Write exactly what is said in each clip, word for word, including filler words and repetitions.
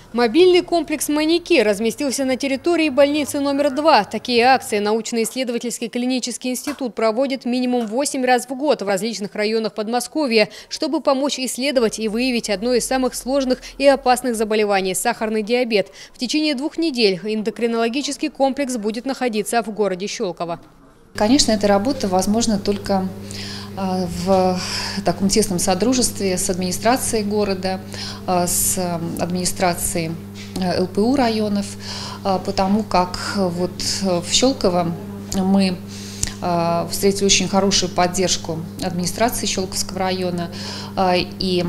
Мобильный комплекс «Манеки» разместился на территории больницы номер два. Такие акции научно-исследовательский клинический институт проводит минимум восемь раз в год в различных районах Подмосковья, чтобы помочь исследовать и выявить одно из самых сложных и опасных заболеваний – сахарный диабет. В течение двух недель эндокринологический комплекс будет находиться в городе Щелково. Конечно, эта работа возможна только в таком тесном содружестве с администрацией города, с администрацией эл пэ у районов, потому как вот в Щелково мы встретили очень хорошую поддержку администрации Щелковского района, и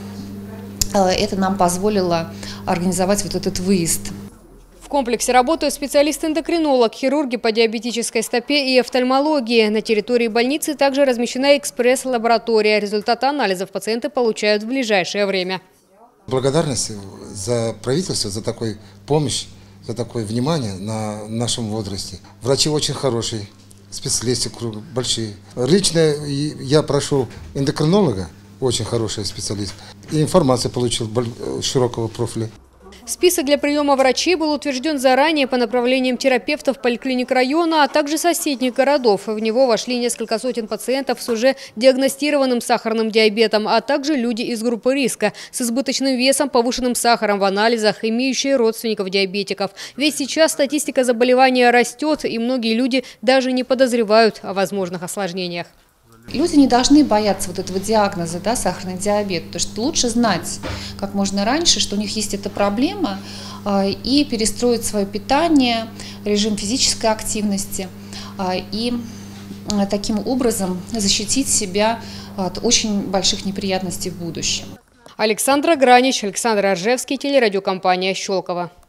это нам позволило организовать вот этот выезд. В комплексе работают специалист-эндокринолог, хирурги по диабетической стопе и офтальмологии. На территории больницы также размещена экспресс-лаборатория. Результаты анализов пациенты получают в ближайшее время. Благодарность за правительство, за такую помощь, за такое внимание на нашем возрасте. Врачи очень хорошие, специалисты большие. Лично я прошел эндокринолога, очень хороший специалист, и информацию получил широкого профиля. Список для приема врачей был утвержден заранее по направлениям терапевтов поликлиник района, а также соседних городов. В него вошли несколько сотен пациентов с уже диагностированным сахарным диабетом, а также люди из группы риска с избыточным весом, повышенным сахаром в анализах, имеющие родственников диабетиков. Ведь сейчас статистика заболевания растет, и многие люди даже не подозревают о возможных осложнениях. Люди не должны бояться вот этого диагноза, да, сахарный диабет, потому что лучше знать как можно раньше, что у них есть эта проблема, и перестроить свое питание, режим физической активности, и таким образом защитить себя от очень больших неприятностей в будущем. Александра Гранич, Александр Аржевский, телерадиокомпания «Щелково».